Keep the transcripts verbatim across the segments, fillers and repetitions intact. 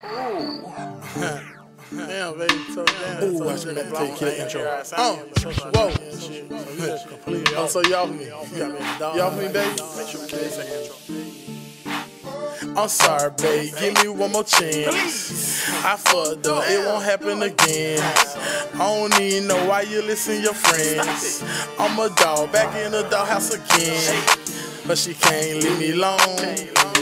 Damn, baby. So damn. Ooh, so I should have take care of the intro. Oh, whoa. Oh, so y'all me. Y'all me, baby. Make sure we get this second intro. I'm sorry, babe. Give me one more chance. I fucked up. It won't happen again. I don't even know why you listen to your friends. I'm a dog back in the doghouse again. But she can't leave me alone.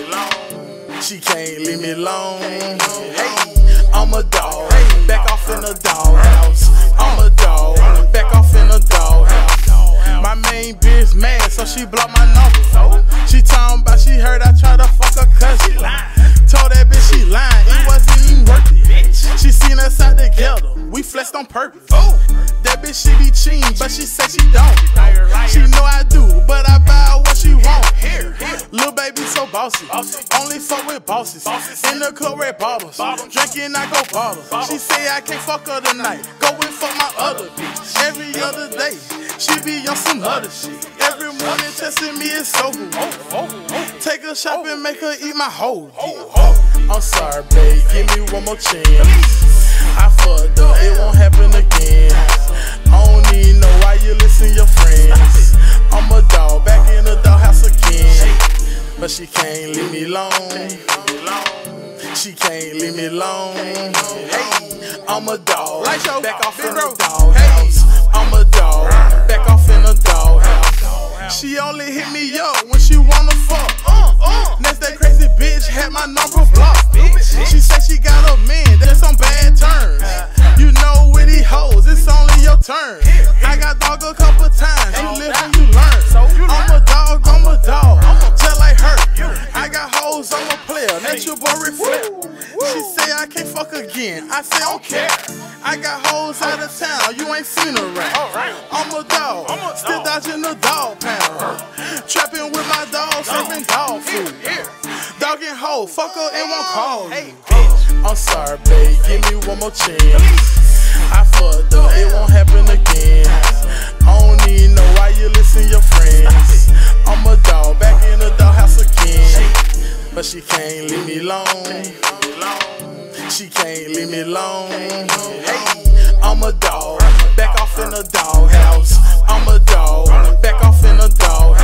She can't leave me alone. Hey, I'm a dog, back off in the doghouse. I'm a dog, back off in the doghouse. My main bitch mad, so she blocked my number. She talking about she heard I tried to fuck her cousin. Told that bitch she lying, it wasn't even worth it. She seen us out together, we flexed on purpose. That bitch she be cheating, but she say she don't. She know I do, but I buy her what she want. Lil' baby so bossy, only fuck with bosses. In the club red bottles, drinking I go bottles. She say I can't fuck her tonight, go and fuck my other bitch. Every other day, she be on some other shit. Every morning testing me it's over. Take her shopping, make her eat my whole dick. I'm sorry, babe, give me one more chance. I fucked up, it won't happen again. I don't even know why you listen to your friends. I'm a dog, back in the doghouse again. But she can't leave me alone. She can't leave me alone. Hey, I'm a dog, back off in the doghouse. I'm a dog, back off in the doghouse. She only hit me up when she wanna fuck. Next that crazy bitch had my number blocked. She said she got a man that's on bad terms. You know with these hoes, it's only your turn. I got dog a couple times, you live and you learn. I'm a dog, I'm a dog, just like her. I got hoes, I'm a player, let your boy reflect. She say I can't fuck again, I say I don't care. I got hoes out of town, you ain't seen her right. I'm a dog, still dodging the dog pound. Trapping with my dog, serving dog food. Dog and hoe, fuck her and won't call me. I'm sorry, babe, give me one more chance. I fucked up, it won't happen again. I don't even know why you listen to your friends. I'm a dog, back in the doghouse again. But she can't leave me alone. She can't leave me alone. Hey, I'm a dog, back off in the doghouse. I'm a dog, back off in the doghouse.